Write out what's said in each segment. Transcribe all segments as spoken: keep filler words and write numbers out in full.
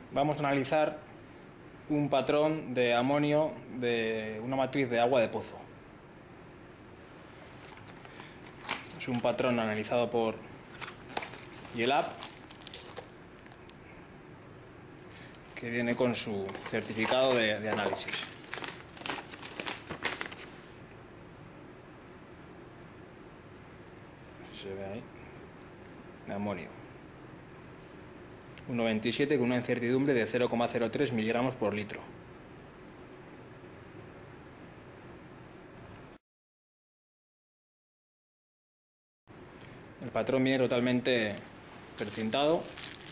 vamos a analizar un patrón de amonio de una matriz de agua de pozo. Es un patrón analizado por Yelab, que viene con su certificado de, de análisis. Se ve ahí, de amonio. Un noventa y siete con una incertidumbre de cero coma cero tres miligramos por litro. El patrón viene totalmente precintado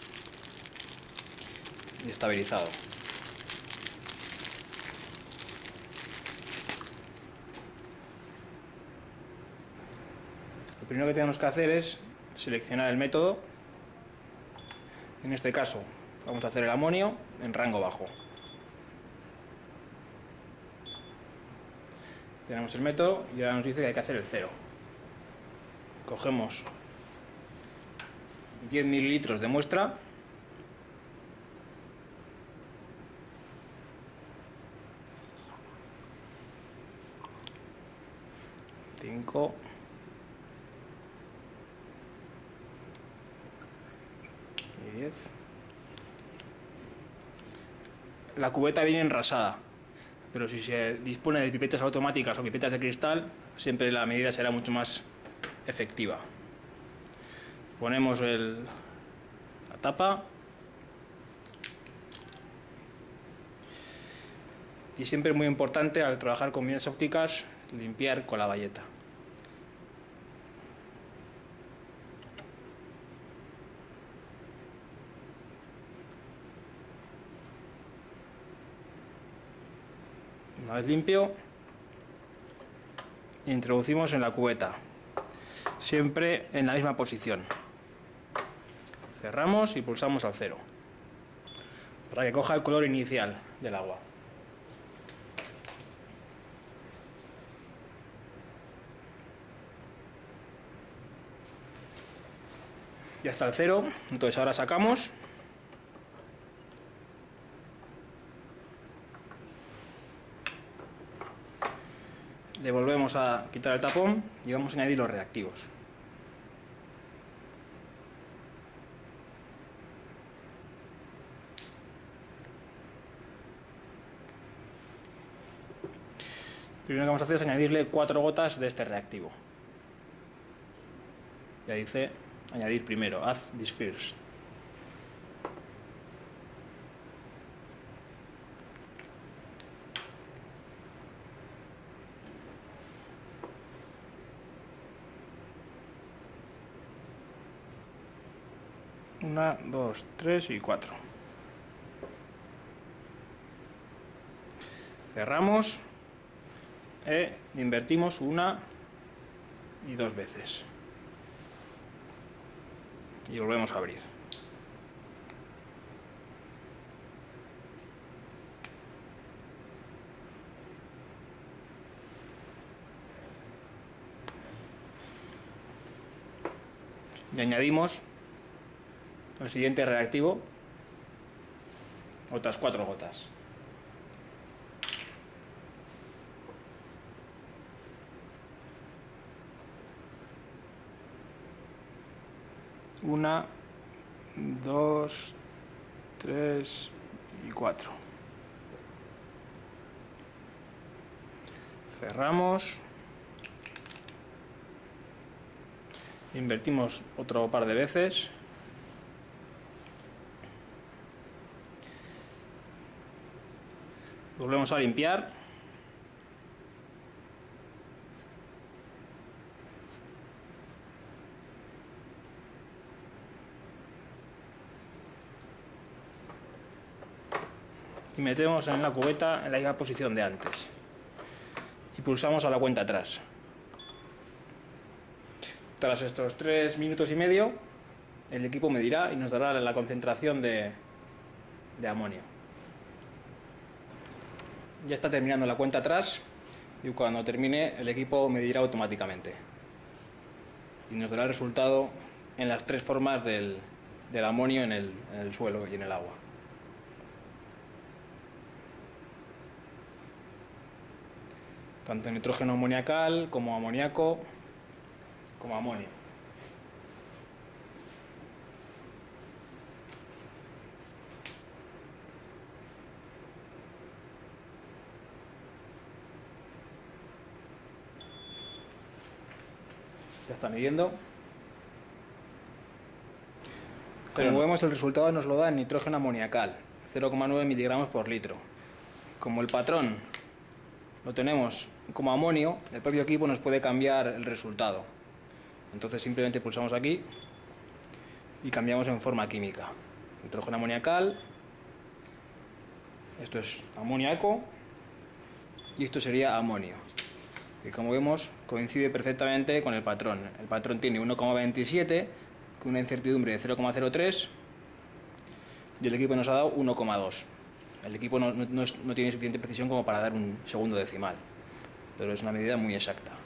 y estabilizado. Lo primero que tenemos que hacer es seleccionar el método. En este caso vamos a hacer el amonio en rango bajo. Tenemos el método y ahora nos dice que hay que hacer el cero. Cogemos diez mililitros de muestra, cinco, y diez. La cubeta viene enrasada, pero si se dispone de pipetas automáticas o pipetas de cristal, siempre la medida será mucho más efectiva. Ponemos el, la tapa y siempre es muy importante al trabajar con vidas ópticas limpiar con la bayeta. Una vez limpio, introducimos en la cubeta, siempre en la misma posición. Cerramos y pulsamos al cero para que coja el color inicial del agua. Ya está el cero, entonces ahora sacamos le volvemos a quitar el tapón y vamos a añadir los reactivos. Primero que vamos a hacer es añadirle cuatro gotas de este reactivo. Ya dice añadir primero, add this first. Una, dos, tres y cuatro. Cerramos e invertimos una y dos veces. Y volvemos a abrir. Y añadimos el siguiente reactivo, otras cuatro gotas. Una, dos, tres y cuatro. Cerramos. Invertimos otro par de veces. Volvemos a limpiar. Y metemos en la cubeta en la misma posición de antes. Y pulsamos a la cuenta atrás. Tras estos tres minutos y medio, el equipo medirá y nos dará la concentración de, de amonio. Ya está terminando la cuenta atrás y cuando termine el equipo medirá automáticamente. Y nos dará el resultado en las tres formas del, del amonio en el, en el suelo y en el agua. tanto nitrógeno amoniacal como amoníaco como amonio. Ya está midiendo. Como vemos, el resultado nos lo da en nitrógeno amoniacal, cero coma nueve miligramos por litro. Como el patrón lo tenemos como amonio, el propio equipo nos puede cambiar el resultado. Entonces simplemente pulsamos aquí y cambiamos en forma química. Nitrógeno amoniacal, esto es amoníaco y esto sería amonio. Y como vemos, coincide perfectamente con el patrón. El patrón tiene uno coma veintisiete con una incertidumbre de cero coma cero tres y el equipo nos ha dado uno coma dos. El equipo no, no, no, es, no tiene suficiente precisión como para dar un segundo decimal, pero es una medida muy exacta.